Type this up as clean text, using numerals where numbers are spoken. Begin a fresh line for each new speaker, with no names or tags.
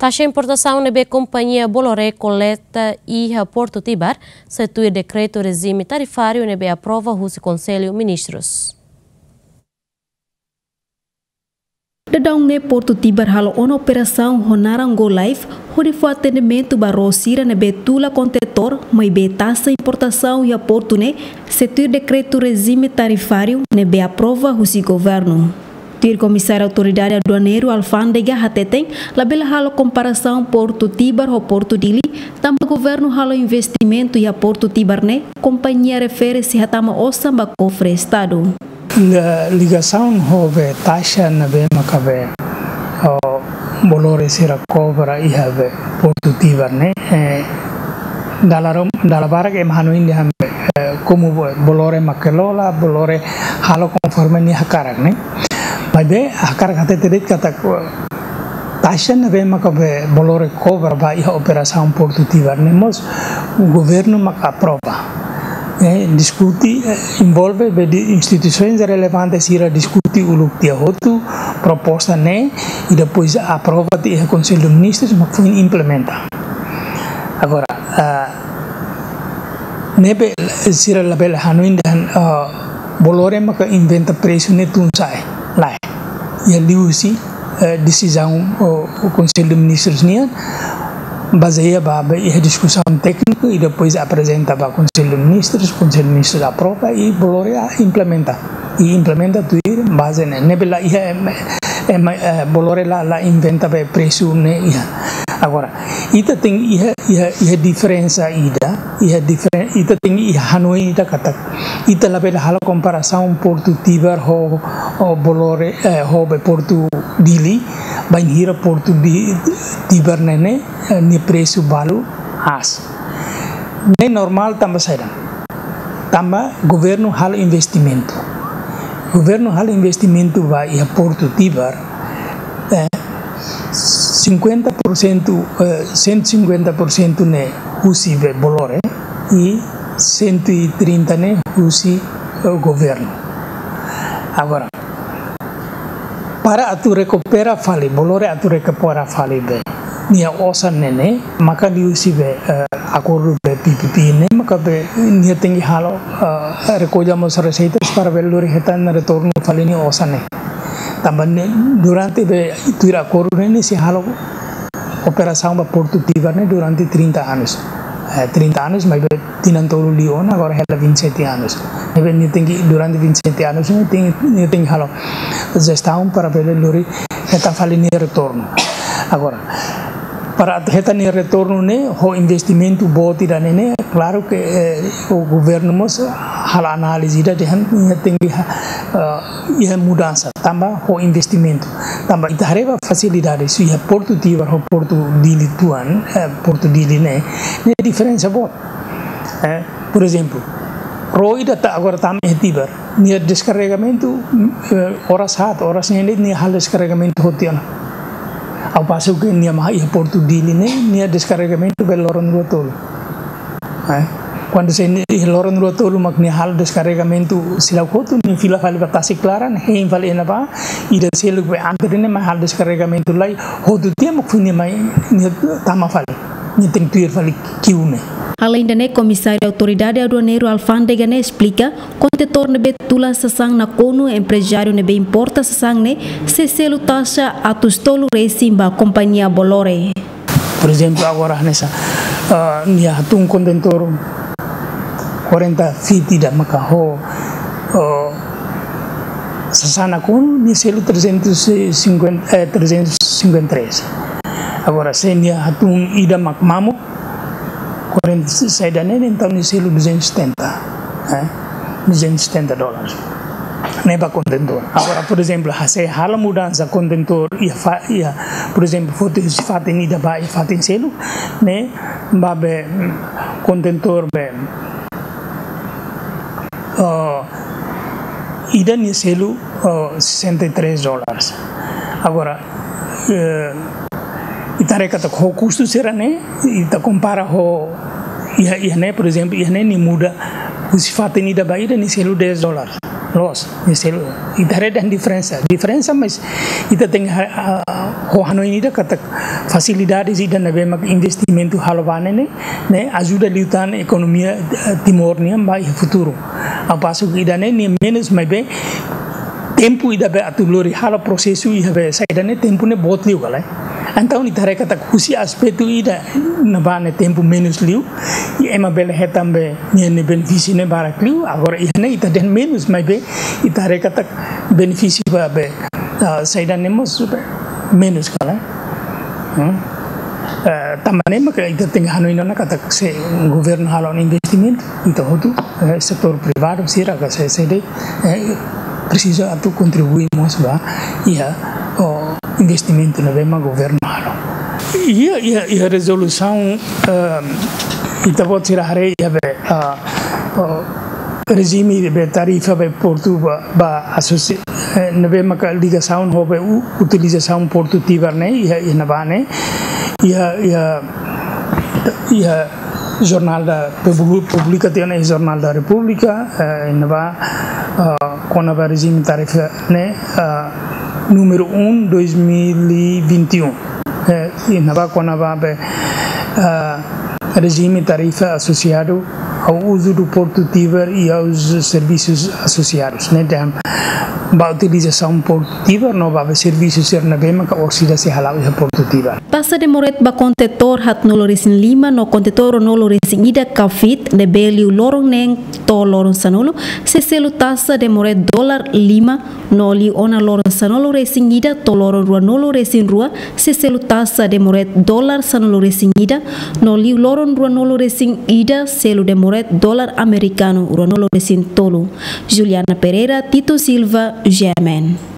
Taxa importação nebe companhia Boloré coleta e Porto Tibar, setui decreto regime tarifário nebe aprova o Conselho Ministros.
Dedang ne Porto Tibar halo on operação Honarang Go Live, onde foi atendimento barrosira nebe tula contentor, mas be taxa importação e a Porto ne, setui decreto regime tarifário nebe aprova o governo. O comissário autoridade aduaneiro alfândega Hateteng labela halo comparação Porto Tibar ou Porto Dili, também governo halo investimento e a Porto Tibar ne, companhia refere-se a tama osamba cofre estado.
Ligação houve taxa na be macabe bolore sira cobra e have Porto Tibar ne dalla bara que mahano indi ham como bolore makelola bolore halo conforme ni hakarak ne Babe, akar kata tadi kata taxa na be makabe bolore cobra ba iha operação Porto Tibar nemos o governo maka aprova. Discuti envolve de instituições relevantes ira discuti uluk dia hotu proposta ne e depois aprova de Conselho de Ministros mas foi implementa. Agora nebe sira label hanuin dan bolore maka inventa preço ne tunsai lá e ali usi decisão o Conselho de Ministros nia baseia ba e discussão técnica e depois apresenta para o Conselho de Ministros aprova e bolore implementa tudo base nebe lá bolore lá inventa ba preço ne agora ita tem diferença ita tem Hanoi ita kata ita label halo comparação Porto Tibar ho bolore ho be Porto Dili bain hira Porto Tibar nene ni preço balu as nem normal tamba saída tamba governo halo investimento vai a Porto Tibar 150% ne usi be bolore e 130 ne usi governo. Agora, para atu recupera fali bolore atu recupera fali be nia osa nene maka di usi be acordo be PPP ne maka be nia tinggi halo recogemos receitas para velori hetan retorno fali ni osa ne. Também durante o acordo ne se halo operação para Porto Tibar ne durante 30 anos. 30 anos, mas tinham todo o Leon, agora é 27 anos. Durante 27 anos, tem halo gestão para ver lori está falando retorno. Agora, para esta retorno ne, o investimento boti dan ne, claro que o governo mos hal análise da tem mudança, tambah o investimento, tambah ita hareba facilidades se Porto Tibar ou Porto Dili tuan, Porto Dili ne diferença bot. Por exemplo, Roida agora tam Tibar, ni descarregamento horas nem ni hal descarregamento hotiana. Ao passo que nia mai Porto Dili nia descarregamento be Loron Rotolo. Quando se Loron Rotolo mak nia hal descarregamento silau kotu ni fila fali batasi klaran hein fali na ba ida selu be antre ne ma hal descarregamento lai hodu tia mak funi mai nia tama fali ni tem tuir fali kiune.
Além da comissário autoridade aduaneiro alfândega ne explica contentor ne betula sasang na kono empresário ne be importa sasang ne se selu taxa atustolo resimba companhia bolore.
Por exemplo agora nessa nia hatung contentor 40 feet da makaho sasana kono ni selu 353. Agora se nia hatung ida makmamu 40 saída então ni selu 270, $270. Nem para contentor. Agora, por exemplo, se hala mudança contentor ia, por exemplo, foto se fatem ida ba e fatem selu, né? Babe contentor be ida ni selu $63. Agora itareka tak ho custo será né ita compara ho ia né por exemplo ia né ni muda se fatem ida ba ida ni selu $10. loss misal itare dan diferença mas ita tem ho ini da kata facilidades ida na bema investimento halvane ne ajuda liutan economia Timor ne mai futuro a passo que ida ne menos mai be tempo ida be atulori hala processo ida be saida ne tempo ne bot liu galai então itare kata kusi aspecto ida na bane tempo menos liu e ema bele hetambe ne benefício ne barak liu agora ida ita den menos mai be itare kata benefício ba be saida ne mos menos galai também maka ita tem hanoina na kata se governo halon investimento ita hotu setor privado sira ka se de precisa atu contribuímos ba ia o investimento na bema governo halon ia resolução ita pode tirar ia be regime de tarifa be portu ba associa na bema ka ligação hobe utilização portu tibarne ia na bane ia jornal da República tem jornal da República nova com a regime tarifa né número 1 2021 e nova com a regime tarifa associado ao uso do Porto Tíber e aos serviços associados né ba utilização Porto Tíber no ba serviços ser na bema ka orsida se halau e Porto Tíber
passa de moret ba contentor hat noloresin 5 no contentor noloresin ida kafit de beliu lorong neng to lorong sanolo se selu tasa de moret $5 no li ona lorong sanolo resin ida to lorong rua nolo resin rua se selu tasa de moret $1 sanolo resin ida no li lorong rua nolo resin ida selu de moret $1 americano rua nolo resin tolu. Juliana Pereira, Tito Silva, GMN.